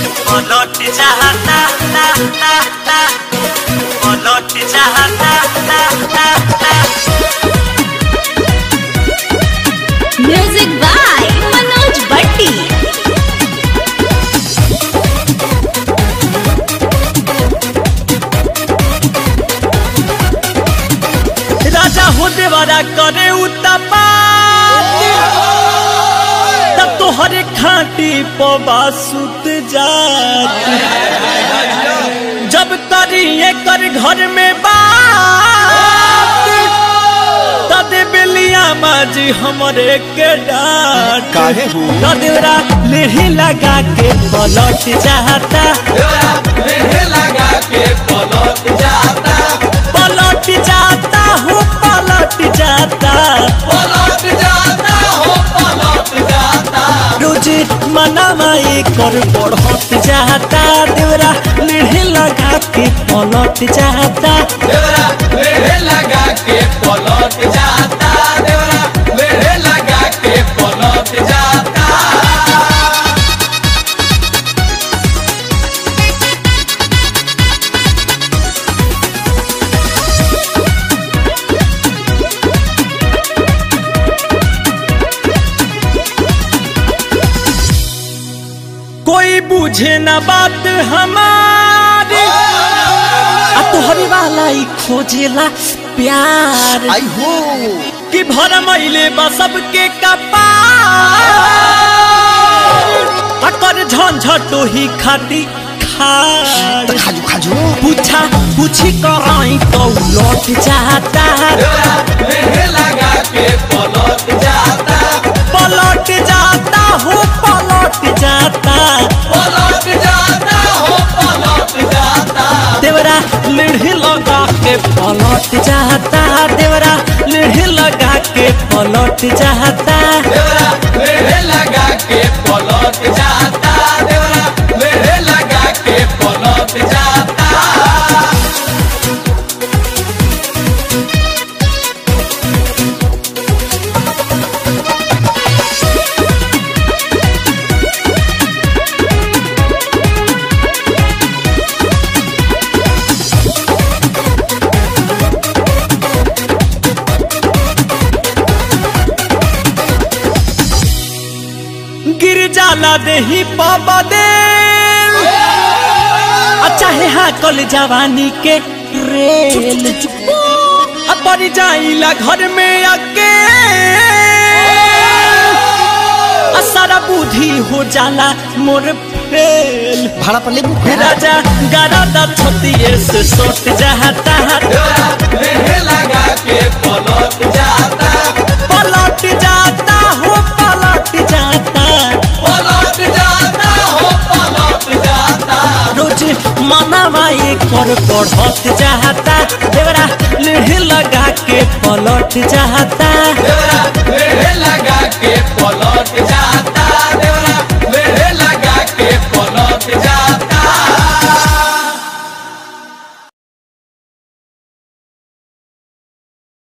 पलट जाता ता ता ता पलट जाता ता ता ता। Music by Manoj Bhatti. राजा होने वाला करे उत्तपा तब तो हर खाटी पवा सुत जात जब करी ये कर घर में बात तदे बिलिया माजी हमरे के डांट काहे हो तदेवरा लेढ़ी लगा के पलट जाता लेढ़ी लगा के पलट जाता पलट जाता हूँ पलट जाता पलट जाता हो पलट जाता रोज मनावा कर बढ़त जाता देवरा लेढ़ी लगा के पलट जाता देवरा लेढ़ी लगा के पलट जाता देवरा लेढ़ी लगा के पलट जाता। कोई बुझे न बात हमारी तोहरी वाला ही खोजेला प्यार आई हो कि भर मैले बा सबके कपार अकर झंझटो ही खाती खार खाजू खाजू पूछा पूछी कराई तो लौट जाता लेढ़ी लगा के पलट जाता पलट जाता हो पलट जाता पलट जाता हो पलट जाता देवरा लेढ़ी लगा के पलट जाता देवरा लेढ़ी लगा के पलट जाता देवरा लेढ़ी लगा के पलट जाता देवरा लेढ़ी लगा के पलट जाता। गिर जाला देही पापा दे अच्छा है हाँ कल जवानी के रेल अब बड़ी जाइला घर में आके सारा बुद्धि हो जाला मोर फेल भाड़ा पर ले राजा गरादा छतिए से सोट जाता लेढ़ी लगा के पलट जाता पलट जाता हो पलट जाता पलट जाता हो पलट जाता रोज मनावा कर बढ़त जाता देवरा लेढ़ी लगा के पलट जाता देवरा लेढ़ी लगा के पलट जाता